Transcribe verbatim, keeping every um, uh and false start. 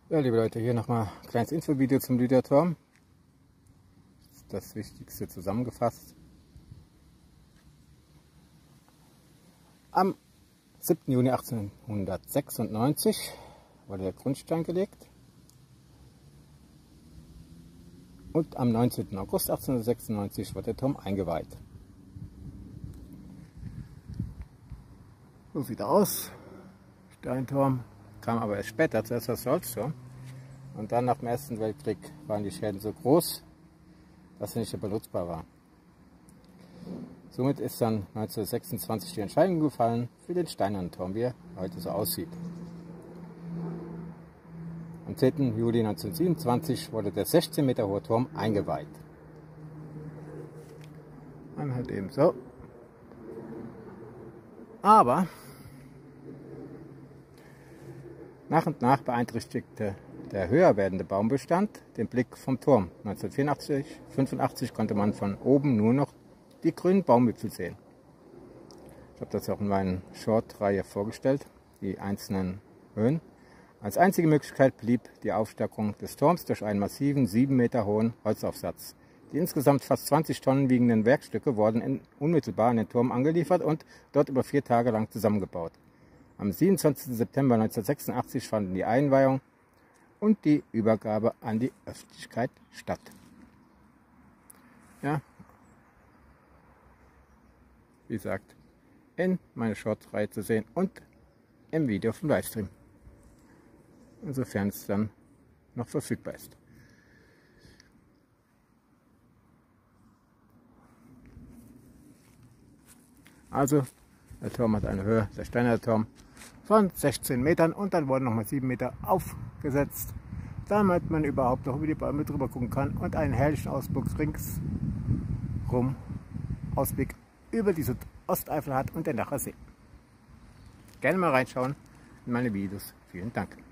Ja, liebe Leute, hier nochmal ein kleines Infovideo zum Lüderturm. Das Wichtigste zusammengefasst. Am siebten Juni achtzehnhundertsechsundneunzig wurde der Grundstein gelegt und am neunzehnten August achtzehnhundertsechsundneunzig wurde der Turm eingeweiht. So sieht er aus. Steinturm kam aber erst später, zuerst als Holzturm. Und dann nach dem Ersten Weltkrieg waren die Schäden so groß, dass er nicht mehr benutzbar war. Somit ist dann neunzehnhundertsechsundzwanzig die Entscheidung gefallen für den steinernen Turm, wie er heute so aussieht. Am zehnten Juli neunzehnhundertsiebenundzwanzig wurde der sechzehn Meter hohe Turm eingeweiht. Dann halt eben so. Aber nach und nach beeinträchtigte der höher werdende Baumbestand den Blick vom Turm. neunzehnhundertvierundachtzig, fünfundachtzig konnte man von oben nur noch die grünen Baumwipfel sehen. Ich habe das auch in meiner Short-Reihe vorgestellt, die einzelnen Höhen. Als einzige Möglichkeit blieb die Aufstockung des Turms durch einen massiven sieben Meter hohen Holzaufsatz. Die insgesamt fast zwanzig Tonnen wiegenden Werkstücke wurden in, unmittelbar an den Turm angeliefert und dort über vier Tage lang zusammengebaut. Am siebenundzwanzigsten September neunzehnhundertsechsundachtzig fanden die Einweihung und die Übergabe an die Öffentlichkeit statt. Ja, wie gesagt, in meiner Short-Reihe zu sehen und im Video vom Livestream, insofern es dann noch verfügbar ist. Also, der Turm hat eine Höhe, der steinerne Turm, von sechzehn Metern und dann wurden nochmal sieben Meter aufgesetzt, damit man überhaupt noch über die Bäume drüber gucken kann und einen herrlichen Ausblick ringsrum, Ausblick über die Osteifel hat und den Dacher See. Gerne mal reinschauen in meine Videos. Vielen Dank.